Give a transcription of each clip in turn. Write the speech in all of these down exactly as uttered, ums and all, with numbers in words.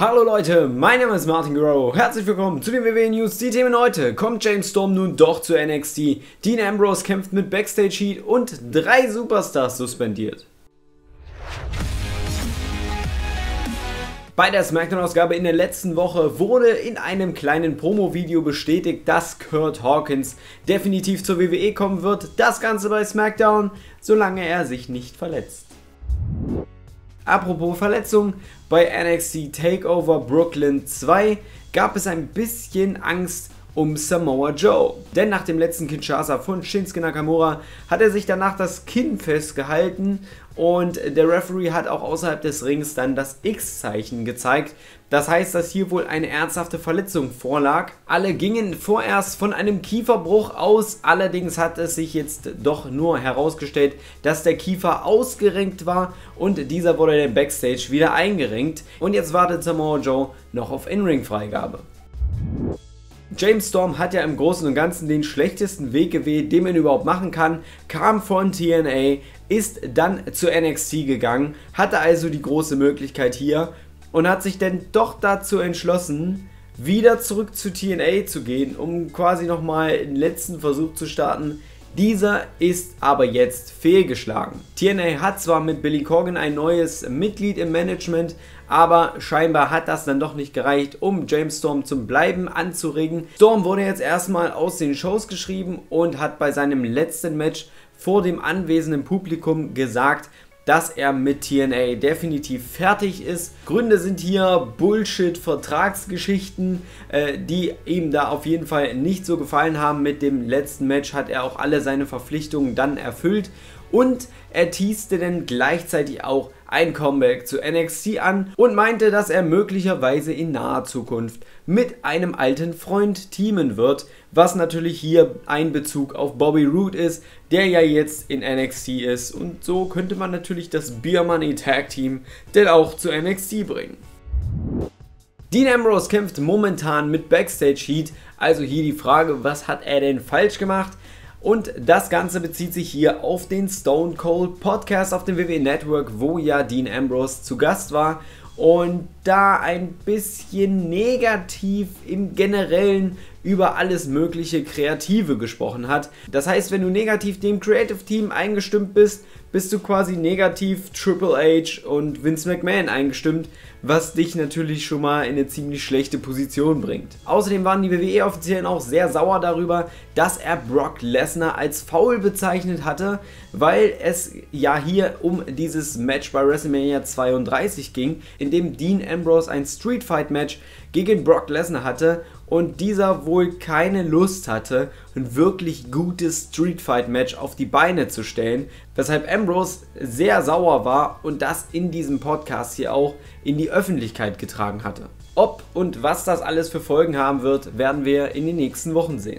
Hallo Leute, mein Name ist Martin Guerrero, herzlich willkommen zu den W W E News. Die Themen heute: Kommt James Storm nun doch zu N X T? Dean Ambrose kämpft mit Backstage Heat und drei Superstars suspendiert. Bei der SmackDown-Ausgabe in der letzten Woche wurde in einem kleinen Promo-Video bestätigt, dass Curt Hawkins definitiv zur W W E kommen wird. Das Ganze bei SmackDown, solange er sich nicht verletzt. Apropos Verletzung, bei N X T Takeover Brooklyn zwei gab es ein bisschen Angst um Samoa Joe. Denn nach dem letzten Kinshasa von Shinsuke Nakamura hat er sich danach das Kinn festgehalten und der Referee hat auch außerhalb des Rings dann das X-Zeichen gezeigt. Das heißt, dass hier wohl eine ernsthafte Verletzung vorlag. Alle gingen vorerst von einem Kieferbruch aus, allerdings hat es sich jetzt doch nur herausgestellt, dass der Kiefer ausgerenkt war und dieser wurde dann Backstage wieder eingerenkt. Und jetzt wartet Samoa Joe noch auf In-Ring-Freigabe. James Storm hat ja im Großen und Ganzen den schlechtesten Weg gewählt, den man überhaupt machen kann, kam von T N A, ist dann zu N X T gegangen, hatte also die große Möglichkeit hier und hat sich dann doch dazu entschlossen, wieder zurück zu T N A zu gehen, um quasi nochmal den letzten Versuch zu starten. Dieser ist aber jetzt fehlgeschlagen. T N A hat zwar mit Billy Corgan ein neues Mitglied im Management, aber scheinbar hat das dann doch nicht gereicht, um James Storm zum Bleiben anzuregen. Storm wurde jetzt erstmal aus den Shows geschrieben und hat bei seinem letzten Match vor dem anwesenden Publikum gesagt, dass er mit T N A definitiv fertig ist. Gründe sind hier Bullshit-Vertragsgeschichten, äh, die ihm da auf jeden Fall nicht so gefallen haben. Mit dem letzten Match hat er auch alle seine Verpflichtungen dann erfüllt und er teaste dann gleichzeitig auch ein Comeback zu N X T an und meinte, dass er möglicherweise in naher Zukunft mit einem alten Freund teamen wird, was natürlich hier ein Bezug auf Bobby Roode ist, der ja jetzt in N X T ist, und so könnte man natürlich das Beer Money Tag Team denn auch zu N X T bringen. Dean Ambrose kämpft momentan mit Backstage Heat, also hier die Frage, was hat er denn falsch gemacht? Und das Ganze bezieht sich hier auf den Stone Cold Podcast auf dem W W E Network, wo ja Dean Ambrose zu Gast war und da ein bisschen negativ im Generellen über alles mögliche Kreative gesprochen hat. Das heißt, wenn du negativ dem Creative Team eingestimmt bist, bist du quasi negativ Triple H und Vince McMahon eingestimmt, was dich natürlich schon mal in eine ziemlich schlechte Position bringt. Außerdem waren die W W E-Offiziellen auch sehr sauer darüber, dass er Brock Lesnar als faul bezeichnet hatte, weil es ja hier um dieses Match bei WrestleMania zweiunddreißig ging, in dem Dean Ambrose ein Street Fight Match gegen Brock Lesnar hatte und dieser wohl keine Lust hatte, ein wirklich gutes Street Fight Match auf die Beine zu stellen, weshalb Ambrose sehr sauer war und das in diesem Podcast hier auch in die Öffentlichkeit getragen hatte. Ob und was das alles für Folgen haben wird, werden wir in den nächsten Wochen sehen.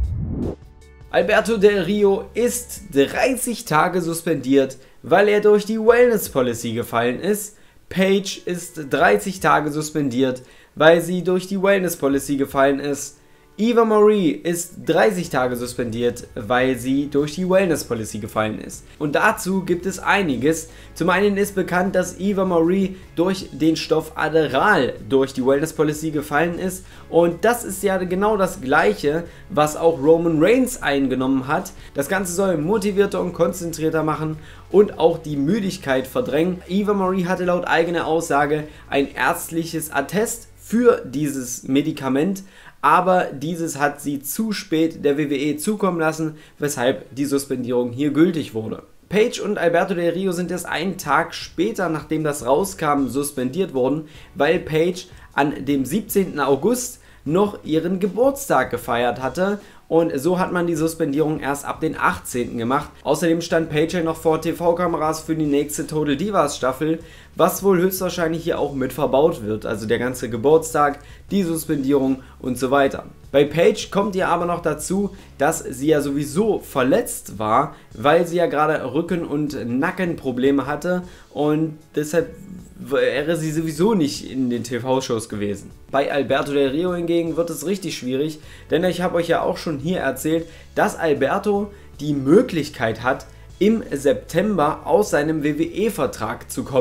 Alberto Del Rio ist dreißig Tage suspendiert, weil er durch die Wellness Policy gefallen ist. Paige ist dreißig Tage suspendiert, weil sie durch die Wellness Policy gefallen ist. Eva Marie ist dreißig Tage suspendiert, weil sie durch die Wellness Policy gefallen ist. Und dazu gibt es einiges. Zum einen ist bekannt, dass Eva Marie durch den Stoff Adderall durch die Wellness Policy gefallen ist. Und das ist ja genau das Gleiche, was auch Roman Reigns eingenommen hat. Das Ganze soll motivierter und konzentrierter machen und auch die Müdigkeit verdrängen. Eva Marie hatte laut eigener Aussage ein ärztliches Attest für dieses Medikament, aber dieses hat sie zu spät der W W E zukommen lassen, weshalb die Suspendierung hier gültig wurde. Paige und Alberto Del Rio sind erst einen Tag später, nachdem das rauskam, suspendiert worden, weil Paige an dem siebzehnten August noch ihren Geburtstag gefeiert hatte und so hat man die Suspendierung erst ab den achtzehnten gemacht. Außerdem stand Paige noch vor T V-Kameras für die nächste Total Divas Staffel, was wohl höchstwahrscheinlich hier auch mit verbaut wird, also der ganze Geburtstag, die Suspendierung und so weiter. Bei Paige kommt ja aber noch dazu, dass sie ja sowieso verletzt war, weil sie ja gerade Rücken- und Nackenprobleme hatte und deshalb wäre sie sowieso nicht in den T V-Shows gewesen. Bei Alberto Del Rio hingegen wird es richtig schwierig, denn ich habe euch ja auch schon hier erzählt, dass Alberto die Möglichkeit hat, im September aus seinem W W E-Vertrag zu kommen.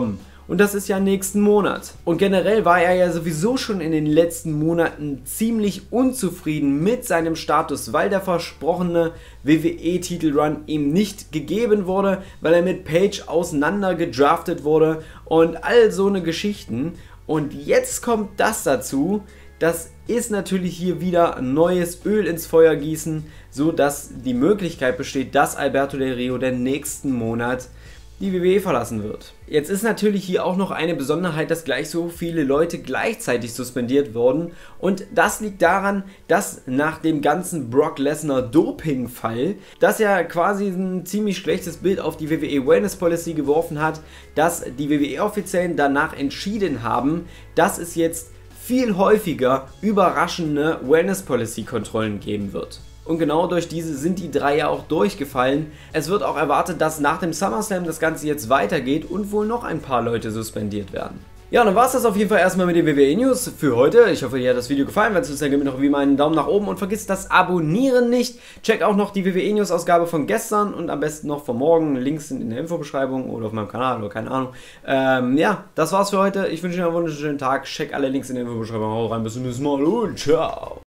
und das ist ja nächsten Monat. Und generell war er ja sowieso schon in den letzten Monaten ziemlich unzufrieden mit seinem Status, weil der versprochene W W E-Titelrun ihm nicht gegeben wurde, weil er mit Page auseinander gedraftet wurde und all so eine Geschichten. Und jetzt kommt das dazu. Das ist natürlich hier wieder neues Öl ins Feuer gießen, so dass die Möglichkeit besteht, dass Alberto Del Rio den nächsten Monat die W W E verlassen wird. Jetzt ist natürlich hier auch noch eine Besonderheit, dass gleich so viele Leute gleichzeitig suspendiert wurden, und das liegt daran, dass nach dem ganzen Brock Lesnar Doping-Fall, dass er quasi ein ziemlich schlechtes Bild auf die W W E Wellness Policy geworfen hat, dass die W W E-Offiziellen danach entschieden haben, dass es jetzt viel häufiger überraschende Wellness Policy Kontrollen geben wird. Und genau durch diese sind die drei ja auch durchgefallen. Es wird auch erwartet, dass nach dem SummerSlam das Ganze jetzt weitergeht und wohl noch ein paar Leute suspendiert werden. Ja, dann war es das auf jeden Fall erstmal mit den W W E News für heute. Ich hoffe, dir hat das Video gefallen. Wenn es so ist, dann gib mir noch wie immer einen Daumen nach oben und vergiss das Abonnieren nicht. Check auch noch die W W E News Ausgabe von gestern und am besten noch von morgen. Links sind in der Infobeschreibung oder auf meinem Kanal oder keine Ahnung. Ähm, ja, das war's für heute. Ich wünsche dir einen wunderschönen Tag. Check alle Links in der Infobeschreibung. Hau rein, bis zum nächsten Mal und ciao.